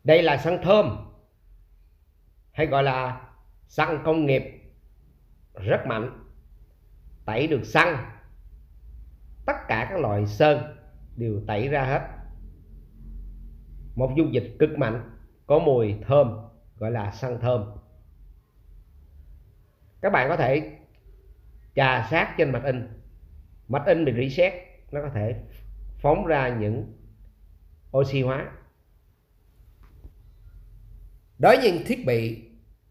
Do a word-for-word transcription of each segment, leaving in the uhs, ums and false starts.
Đây là xăng thơm, hay gọi là xăng công nghiệp, rất mạnh, tẩy được xăng, tất cả các loại sơn đều tẩy ra hết. Một dung dịch cực mạnh, có mùi thơm, gọi là xăng thơm. Các bạn có thể chà sát trên mạch in. Mạch in bị reset, nó có thể phóng ra những oxy hóa. Đối với những thiết bị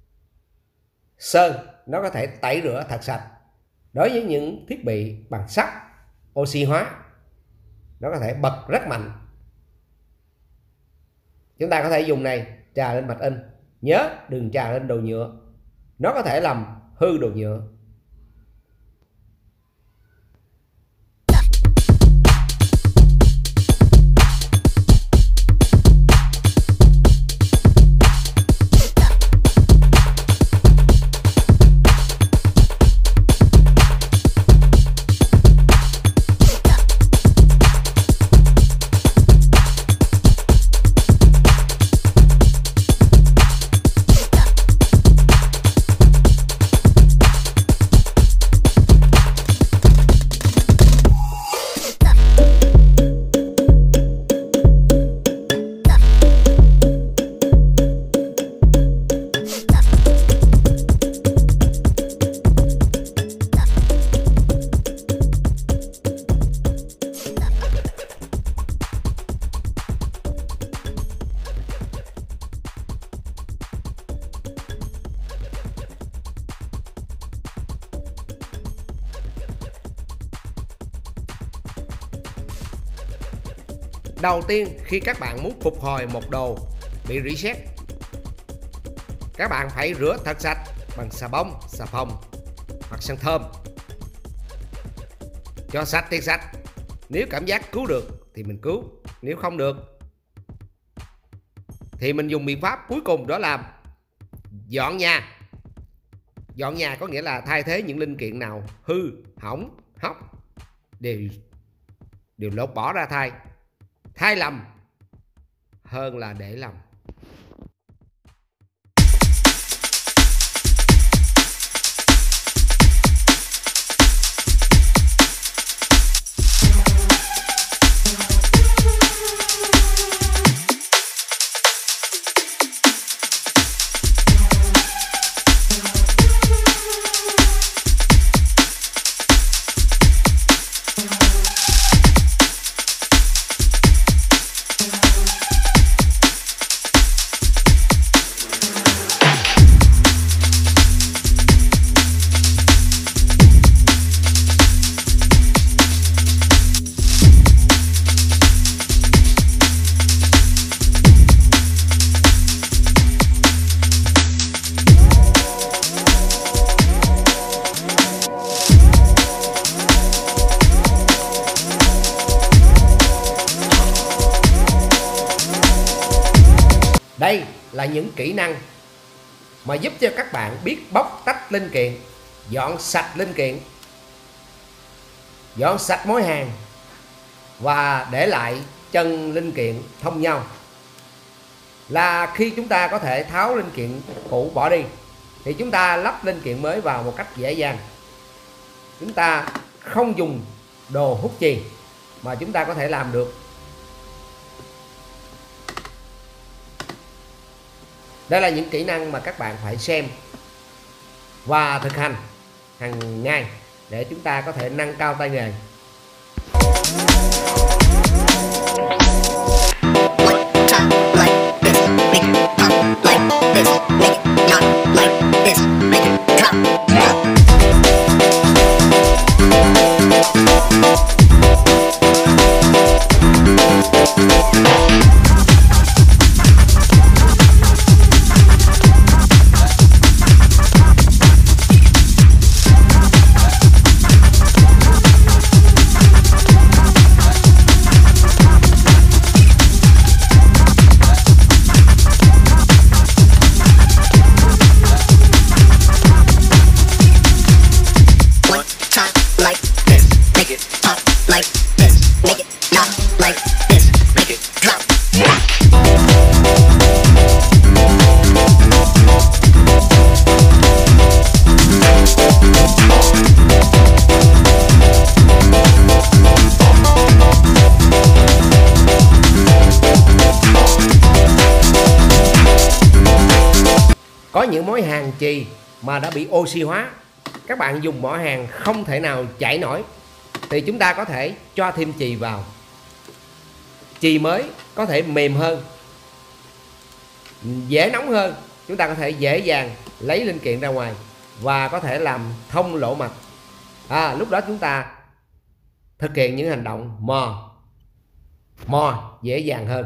sơn, nó có thể tẩy rửa thật sạch. Đối với những thiết bị bằng sắt, oxy hóa, nó có thể bật rất mạnh. Chúng ta có thể dùng này chà lên mạch in. Nhớ đừng chà lên đồ nhựa, nó có thể làm hư đồ nhựa. Đầu tiên, khi các bạn muốn phục hồi một đồ bị reset, các bạn phải rửa thật sạch bằng xà bông, xà phòng hoặc xăng thơm. Cho sạch thì sạch. Nếu cảm giác cứu được thì mình cứu. Nếu không được thì mình dùng biện pháp cuối cùng, đó là dọn nhà. Dọn nhà có nghĩa là thay thế những linh kiện nào hư, hỏng, hóc đều đều lột bỏ ra thay. Thay lầm hơn là để lầm. Đây là những kỹ năng mà giúp cho các bạn biết bóc tách linh kiện, dọn sạch linh kiện, dọn sạch mối hàn và để lại chân linh kiện thông nhau. Là khi chúng ta có thể tháo linh kiện cũ bỏ đi thì chúng ta lắp linh kiện mới vào một cách dễ dàng. Chúng ta không dùng đồ hút chì mà chúng ta có thể làm được. Đây là những kỹ năng mà các bạn phải xem và thực hành hàng ngày để chúng ta có thể nâng cao tay nghề. những mối hàn chì mà đã bị oxy hóa, các bạn dùng mỏ hàn không thể nào chảy nổi, thì chúng ta có thể cho thêm chì vào. Chì mới có thể mềm hơn, dễ nóng hơn, chúng ta có thể dễ dàng lấy linh kiện ra ngoài và có thể làm thông lỗ mạch. À, lúc đó chúng ta thực hiện những hành động mò mò dễ dàng hơn.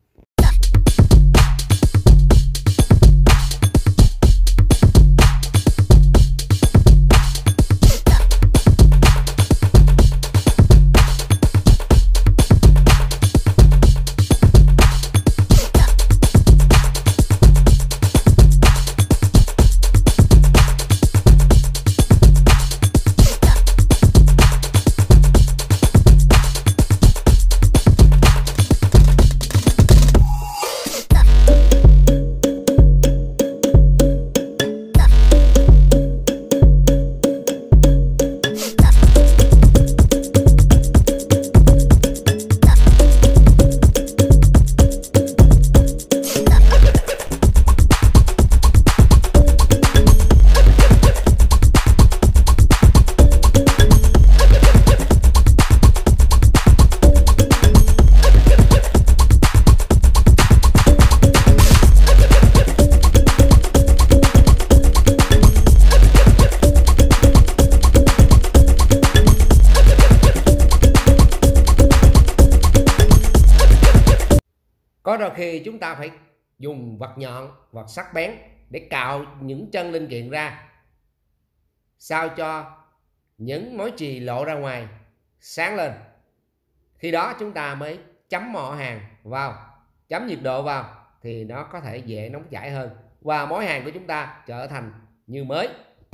Có đôi khi chúng ta phải dùng vật nhọn, vật sắc bén để cạo những chân linh kiện ra, sao cho những mối chì lộ ra ngoài sáng lên. Khi đó chúng ta mới chấm mỏ hàn vào, chấm nhiệt độ vào thì nó có thể dễ nóng chảy hơn và mối hàn của chúng ta trở thành như mới.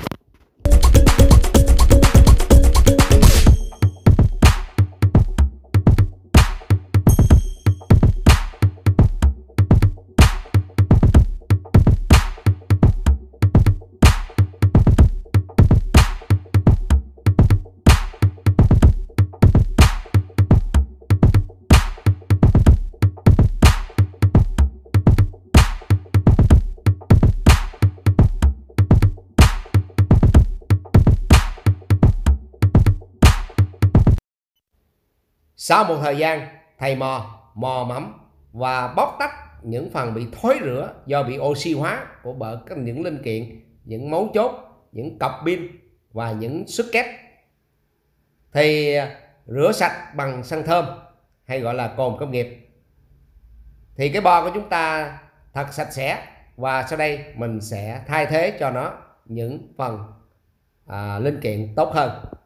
Sau một thời gian, thầy mò, mò mẫm và bóc tách những phần bị thối rữa do bị oxy hóa của bờ những linh kiện, những mấu chốt, những cọc pin và những socket, thì rửa sạch bằng xăng thơm hay gọi là cồn công nghiệp, thì cái bo của chúng ta thật sạch sẽ. Và sau đây mình sẽ thay thế cho nó những phần à, linh kiện tốt hơn.